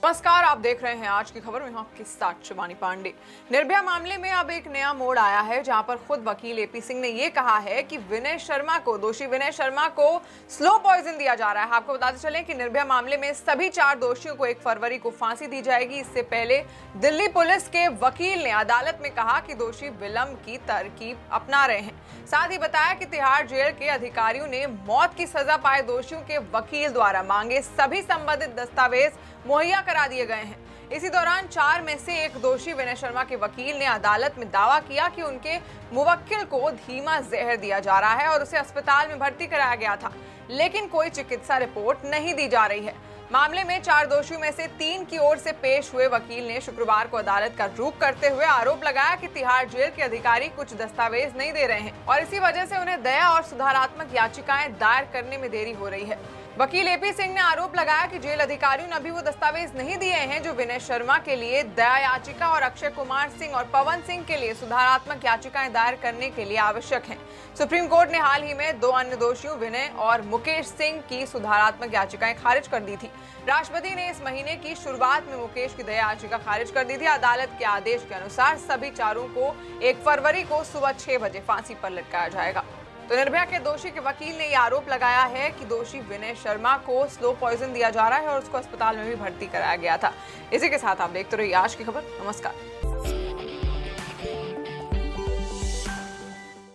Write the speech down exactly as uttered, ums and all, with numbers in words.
नमस्कार, आप देख रहे हैं आज की खबर में आपके साथ शिवानी पांडे। निर्भया मामले में अब एक नया मोड़ आया है, जहां पर खुद वकील एपी सिंह ने यह कहा है कि विनय शर्मा को दोषी विनय शर्मा को स्लो पॉइजन दिया जा रहा है। आपको बताते चलें कि निर्भया मामले में सभी चार दोषियों को एक फरवरी को फांसी दी जाएगी। इससे पहले दिल्ली पुलिस के वकील ने अदालत में कहा कि दोषी विलंब की तरकीब अपना रहे हैं। साथ ही बताया कि तिहाड़ जेल के अधिकारियों ने मौत की सजा पाए दोषियों के वकील द्वारा मांगे सभी संबंधित दस्तावेज मुहैया करा दिए गए हैं। इसी दौरान चार में से एक दोषी विनय शर्मा के वकील ने अदालत में दावा किया कि उनके मुवक्किल को धीमा जहर दिया जा रहा है और उसे अस्पताल में भर्ती कराया गया था, लेकिन कोई चिकित्सा रिपोर्ट नहीं दी जा रही है। मामले में चार दोषियों में से तीन की ओर से पेश हुए वकील ने शुक्रवार को अदालत का रुख करते हुए आरोप लगाया कि तिहाड़ जेल के अधिकारी कुछ दस्तावेज नहीं दे रहे हैं और इसी वजह से उन्हें दया और सुधारात्मक याचिकाएं दायर करने में देरी हो रही है। वकील एपी सिंह ने आरोप लगाया कि जेल अधिकारियों ने अभी वो दस्तावेज नहीं दिए हैं जो विनय शर्मा के लिए दया याचिका और अक्षय कुमार सिंह और पवन सिंह के लिए सुधारात्मक याचिकाएं दायर करने के लिए आवश्यक हैं। सुप्रीम कोर्ट ने हाल ही में दो अन्य दोषियों विनय और मुकेश सिंह की सुधारात्मक याचिकाएं खारिज कर दी थी। राष्ट्रपति ने इस महीने की शुरुआत में मुकेश की दया याचिका खारिज कर दी थी। अदालत के आदेश के अनुसार सभी चारों को एक फरवरी को सुबह छह बजे फांसी पर लटकाया जाएगा। तो निर्भया के दोषी के वकील ने यह आरोप लगाया है कि दोषी विनय शर्मा को स्लो पॉइजन दिया जा रहा है और उसको अस्पताल में भी भर्ती कराया गया था। इसी के साथ आप देखते रहिए आज की खबर। नमस्कार।